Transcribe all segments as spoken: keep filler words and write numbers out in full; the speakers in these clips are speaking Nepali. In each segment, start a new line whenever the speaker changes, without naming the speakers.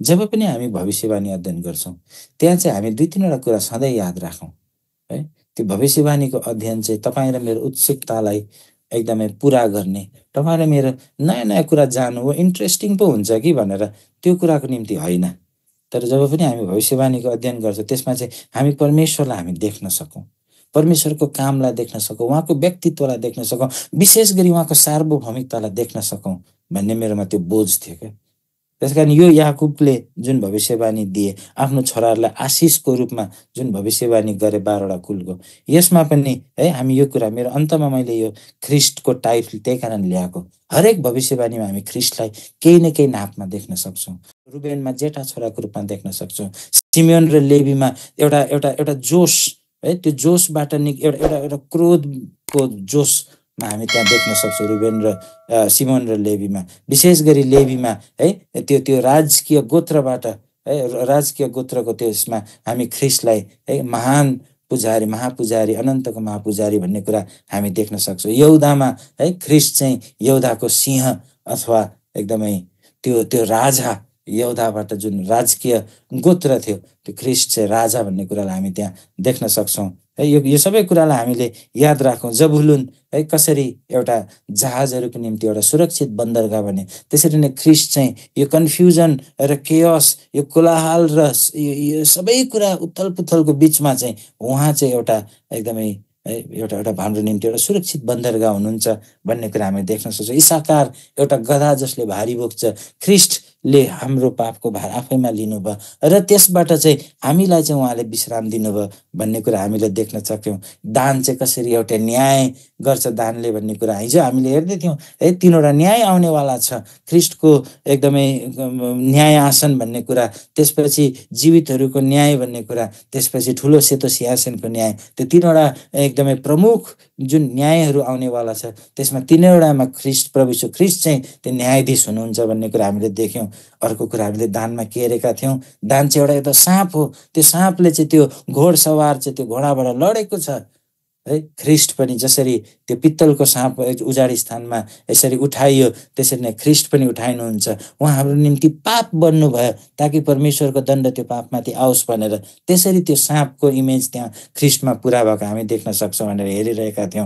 जब पनि हामी भविष्यवाणी अध्ययन गर्छौँ त्यहाँ चाहिँ हामी दुई तीनवटा कुरा सधैँ याद राखौँ है। त्यो भविष्यवाणीको अध्ययन चाहिँ तपाईँ र मेरो उत्सुकतालाई एकदमै पुरा गर्ने, तपाईँ र मेरो नयाँ नयाँ कुरा जान्नु हो, इन्ट्रेस्टिङ पो हुन्छ कि भनेर त्यो कुराको निम्ति होइन। तर जब पनि हामी भविष्यवाणीको अध्ययन गर्छौँ त्यसमा चाहिँ हामी परमेश्वरलाई हामी देख्न सकौँ, परमेश्वरको कामलाई देख्न सकौँ, उहाँको व्यक्तित्वलाई देख्न सकौँ, विशेष गरी उहाँको सार्वभौमिकतालाई देख्न सकौँ भन्ने मेरोमा त्यो बोझ थियो क्या। त्यस कारण यो याकुबले जुन भविष्यवाणी दिए, आफ्नो छोराहरूलाई आशिषको रूपमा जुन भविष्यवाणी गरे बाह्रवटा कुलको, यसमा पनि है हामी यो कुरा, मेरो अन्तमा मैले यो ख्रिस्टको टाइप त्यही कारण ल्याएको। हरेक भविष्यवाणीमा हामी ख्रिस्टलाई केही न केही नापमा देख्न सक्छौँ। रुबेनमा जेठा छोराको रूपमा देख्न सक्छौँ, सिमेयोन र लेवीमा एउटा एउटा एउटा जोस है, त्यो जोसबाट नि एउटा एउटा एउटा क्रोधको जोसमा हामी त्यहाँ देख्न सक्छौँ। रुबेन र सिमोन र लेवीमा, विशेष गरी लेवीमा है त्यो त्यो राजकीय गोत्रबाट है, राजकीय गोत्रको त्यसमा हामी ख्रिस्टलाई है महान पुजारी, महापुजारी, अनन्तको महापुजारी भन्ने कुरा हामी देख्न सक्छौँ। यहुदामा है ख्रिस्ट चाहिँ यहुदाको सिंह अथवा एकदमै त्यो त्यो राजा, यहुदाबाट जुन राजकीय गोत्र थियो त्यो ख्रिस्ट चाहिँ राजा भन्ने कुरालाई हामी त्यहाँ देख्न सक्छौँ है। यो यो सबै कुरालाई हामीले याद राखौँ। जबुलुन है कसरी एउटा जहाजहरूको निम्ति एउटा सुरक्षित बन्दरगाह बने, त्यसरी नै ख्रिस्ट चाहिँ यो कन्फ्युजन र केयस, यो कोलाहल र यो सबै कुरा उथल पुथलको बिचमा चाहिँ उहाँ चाहिँ एउटा एकदमै एउटा एउटा हाम्रो निम्ति एउटा सुरक्षित बन्दरगाह हुनुहुन्छ भन्ने कुरा हामी देख्न सक्छौँ। इसाकार एउटा गधा जसले भारी बोक्छ, ख्रिस्टले हाम्रो पापको भार आफैमा लिनुभयो र त्यसबाट चाहिँ हामीलाई चाहिँ उहाँले विश्राम दिनुभयो भन्ने कुरा हामीले देख्न सक्यौँ। दान चाहिँ कसरी एउटा न्याय गर्छ दानले भन्ने कुरा हिजो हामीले हेर्दै थियौँ है। तिनवटा न्याय आउनेवाला छ, ख्रिस्टको एकदमै न्याय आसन भन्ने कुरा, त्यसपछि जीवितहरूको न्याय भन्ने कुरा, त्यसपछि ठुलो सेतो सिंहासनको न्याय। त्यो तिनवटा एकदमै प्रमुख जुन न्यायहरू आउनेवाला छ त्यसमा तिनवटामा ख्रिस्ट प्रभु यीशु ख्रिस्ट चाहिँ त्यो न्यायाधीश हुनुहुन्छ भन्ने कुरा हामीले देख्यौँ। अर्को कुरा हामीले दानमा के हेरेका थियौँ, दान चाहिँ एउटा एउटा साँप हो, त्यो साँपले चाहिँ त्यो घोडसवार चाहिँ त्यो घोडाबाट लडेको छ है। ख्रिस्ट पनि जसरी त्यो पित्तलको साँप उजाडी स्थानमा यसरी उठाइयो त्यसरी नै ख्रिस्ट पनि उठाइनुहुन्छ। उहाँ हाम्रो निम्ति पाप बन्नुभयो ताकि परमेश्वरको दण्ड त्यो पापमाथि आओस् भनेर, त्यसरी त्यो साँपको इमेज त्यहाँ ख्रिस्टमा पुरा भएको हामी देख्न सक्छौँ भनेर हेरिरहेका थियौँ।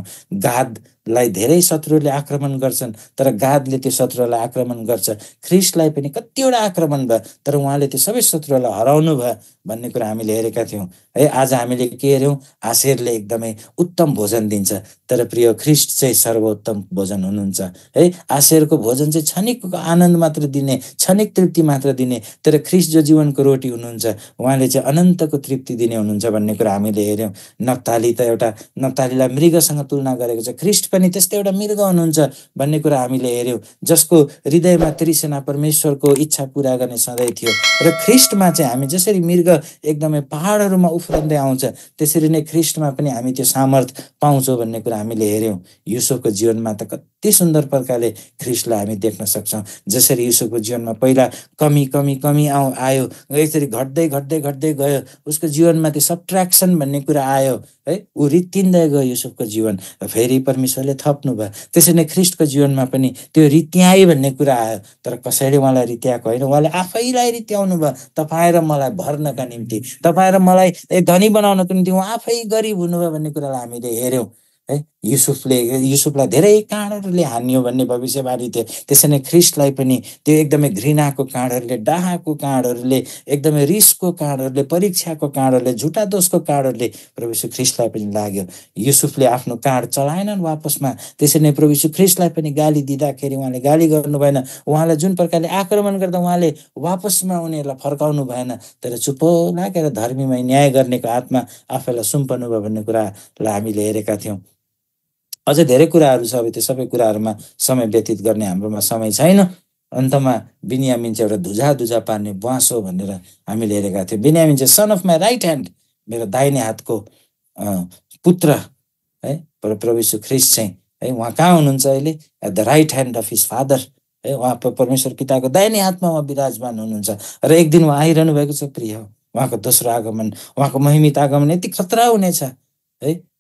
गादलाई धेरै शत्रुले आक्रमण गर्छन् तर गादले त्यो शत्रुलाई आक्रमण गर्छ। ख्रिस्टलाई पनि कतिवटा आक्रमण भयो तर उहाँले त्यो सबै शत्रुलाई हराउनु भयो भन्ने कुरा हामीले हेरेका थियौँ है। आज हामीले के हेऱ्यौँ, आशेरले एकदमै उत्तम भोजन दिन्छ तर प्रिय ख्रिस्ट चाहिँ सर्वोत्तम भोजन हुनुहुन्छ है। आशेरको भोजन चाहिँ क्षणिकको आनन्द मात्र दिने, क्षणिक तृप्ति मात्र दिने, तर ख्रिस्ट जो जीवनको रोटी हुनुहुन्छ उहाँले चाहिँ अनन्तको तृप्ति दिने हुनुहुन्छ भन्ने कुरा हामीले हेऱ्यौँ। नप्ताली त एउटा, नप्तालीलाई मृगसँग तुलना गरेको छ, ख्रिस्ट पनि त्यस्तै एउटा मृग हुनुहुन्छ भन्ने कुरा हामीले हेऱ्यौँ, जसको हृदयमा तृष्णा परमेश्वरको इच्छा पुरा गर्ने सधैँ थियो। र ख्रिस्टमा चाहिँ हामी जसरी मृग एकदमै पहाडहरूमा उफ्रँदै आउँछ त्यसरी नै ख्रिस्टमा पनि हामी त्यो सामर्थ पाउँछौँ भन्ने कुरा हामीले हेऱ्यौँ। युसुफको जीवनमा त कति सुन्दर प्रकारले ख्रिस्टलाई हामी देख्न सक्छौँ। जसरी युसुफको जीवनमा पहिला कमी कमी कमी आउ आयो यसरी घट्दै घट्दै घट्दै गयो, उसको जीवनमा त्यो सब्ट्र्याक्सन भन्ने कुरा आयो है, ऊ रित्तिँदै गयो युसुफको जीवन, फेरि परमेश्वरले थप्नुभयो। त्यसरी नै ख्रिस्टको जीवनमा पनि त्यो रित्याइ भन्ने कुरा आयो तर कसैले उहाँलाई रित्याएको होइन, उहाँले आफैलाई रित्याउनु भयो तपाईँ र मलाई भर्नका निम्ति, तपाईँ र मलाई धनी बनाउनको निम्ति उहाँ आफै गरिब हुनुभयो भन्ने कुरालाई हामीले हेऱ्यौँ है। युसुफले युसुफलाई धेरै काँडहरूले हान्यो भन्ने भविष्यवाणी थियो, त्यसरी नै ख्रिस्टलाई पनि त्यो एकदमै घृणाको काँडहरूले, डाहाको काँडहरूले, एकदमै रिसको काँडहरूले, परीक्षाको काँडहरूले, झुटा दोषको काँडहरूले प्रभु यीशु ख्रिस्टलाई पनि लाग्यो। युसुफले आफ्नो काँड चलाएनन् वापसमा, त्यसरी नै प्रभु यीशु ख्रिस्टलाई पनि गाली दिँदाखेरि उहाँले गाली गर्नु भएन, उहाँलाई जुन प्रकारले आक्रमण गर्दा उहाँले वापसमा उनीहरूलाई फर्काउनु भएन, तर चुप्पो लागेर धर्मीमा न्याय गर्नेको आत्मा आफैलाई सुम्पनु भयो भन्ने कुरालाई हामीले हेरेका थियौँ। अझ धेरै कुराहरू छ, अब त्यो सबै कुराहरूमा समय व्यतीत गर्ने हाम्रोमा समय छैन। अन्तमा बिन्यामिन चाहिँ एउटा धुजा धुजा पार्ने बाँस हो भनेर हामीले हेरेका थियौँ। बिन्यामिन चाहिँ son of my right hand, मेरो दाहिने हातको पुत्र है। प्रभु यीशु ख्रिस्ट चाहिँ है उहाँ कहाँ हुनुहुन्छ अहिले, at the right hand of his father है, उहाँ परमेश्वर पिताको दाहिने हातमा उहाँ विराजमान हुनुहुन्छ र एक दिन उहाँ आइरहनु भएको छ प्रिय। उहाँको दोस्रो आगमन, उहाँको महिमित आगमन यति खतरा हुनेछ है,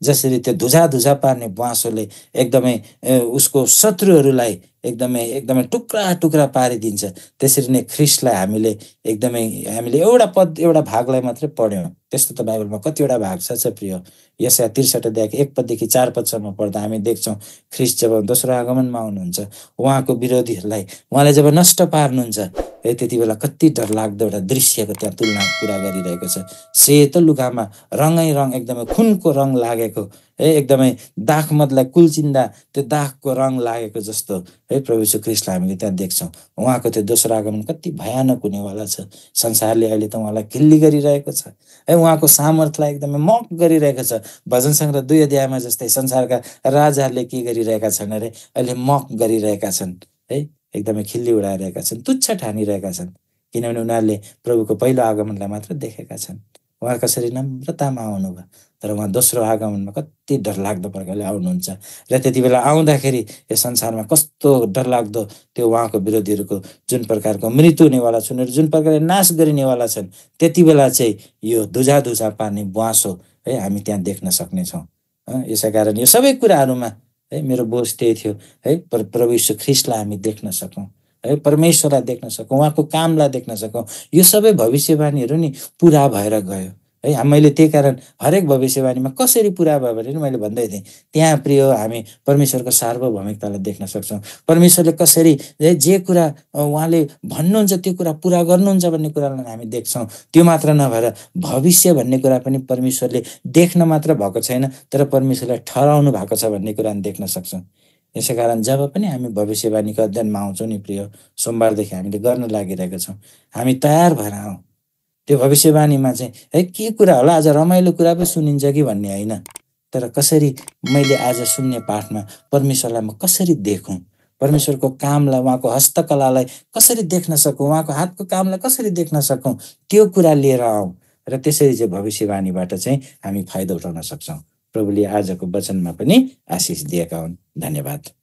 जसरी त्यो धुजा धुजा पार्ने ब्वाँसोले एकदमै उसको शत्रुहरूलाई एकदमै एकदमै टुक्रा टुक्रा पारिदिन्छ, त्यसरी नै ख्रिस्टलाई हामीले एकदमै हामीले एउटा पद एउटा भागलाई मात्रै पढ्यौँ। त्यस्तो त बाइबलमा कतिवटा भाग छ छ प्रिय। यसा त्रिसठी अध्यायको एक पददेखि चार पदसम्म पढ्दा हामी देख्छौँ ख्रिस्ट जब दोस्रो आगमनमा आउनुहुन्छ, उहाँको विरोधीहरूलाई उहाँले जब नष्ट पार्नुहुन्छ, है त्यति बेला कति डरलाग्दो एउटा दृश्यको त्यहाँ तुलना कुरा गरिरहेको छ। सेतो लुगामा रङै रङ एकदमै खुनको रङ लागेको, है एकदमै दाखमतलाई कुल्चिन्दा त्यो दागको रङ लागेको जस्तो, है प्रभु यीशु ख्रिस्टलाई हामीले त्यहाँ देख्छौँ। उहाँको त्यो दोस्रो आगमन कति भयानक हुनेवाला छ। संसारले अहिले त उहाँलाई खिल्ली गरिरहेको छ, है उहाँको सामर्थ्यलाई एकदमै मक गरिरहेको छ। भजन सङ्ग्रह दुई अध्यायमा जस्तै संसारका राजाहरूले के गरिरहेका छन् अरे, अहिले मक गरिरहेका छन्, है एकदमै खिल्ली उडाइरहेका छन्, तुच्छ ठानिरहेका छन्, किनभने उनीहरूले प्रभुको पहिलो आगमनलाई मात्र देखेका छन्। उहाँ कसरी नम्रतामा आउनुभयो, तर उहाँ दोस्रो आगमनमा कति डरलाग्दो प्रकारले आउनुहुन्छ। र त्यति बेला आउँदाखेरि यस संसारमा कस्तो डरलाग्दो त्यो उहाँको विरोधीहरूको जुन प्रकारको मृत्यु हुनेवाला छन्, जुन प्रकारले नाश गरिनेवाला छन्, त्यति बेला चाहिँ यो धुजा धुजा पार्ने ब्वाँसो, है हामी त्यहाँ देख्न सक्नेछौँ। यसै कारण यो सबै कुराहरूमा, है मेरो बोझ त्यही थियो, है प्रभु यीशु ख्रिस्टलाई हामी देख्न सकौँ, है परमेश्वरलाई देख्न सकौँ, उहाँको कामलाई देख्न सकौँ। यो सबै भविष्यवाणीहरू नि पुरा भएर गयो, है मैले त्यही कारण हरेक भविष्यवाणीमा कसरी पुरा भयो भने मैले भन्दै थिएँ, त्यहाँ प्रिय हामी परमेश्वरको सार्वभौमिकतालाई देख्न सक्छौँ। परमेश्वरले कसरी जे कुरा उहाँले भन्नुहुन्छ त्यो कुरा पुरा गर्नुहुन्छ भन्ने कुरालाई हामी देख्छौँ। त्यो मात्र नभएर भविष्य भन्ने कुरा पनि परमेश्वरले देख्न मात्र भएको छैन, तर परमेश्वरले ठहराउनु भएको छ भन्ने कुरा देख्न सक्छौँ। यसै कारण जब पनि हामी भविष्यवाणीको अध्ययनमा आउँछौँ नि प्रिय, सोमबारदेखि हामीले गर्न लागिरहेका छौँ, हामी तयार भएर आउँ। त्यो भविष्यवाणीमा चाहिँ है के कुरा होला, आज रमाइलो कुरा पो सुनिन्छ कि भन्ने होइन, तर कसरी मैले आज सुन्ने पाठमा परमेश्वरलाई म कसरी देखौँ, परमेश्वरको कामलाई, उहाँको हस्तकलालाई कसरी देख्न सकौँ, उहाँको हातको कामलाई कसरी देख्न सकौँ, त्यो कुरा लिएर आउँ। र त्यसरी चाहिँ भविष्यवाणीबाट चाहिँ हामी फाइदा उठाउन सक्छौँ। प्रभुले आजको वचनमा पनि आशिष दिएका हुन्। धन्यवाद।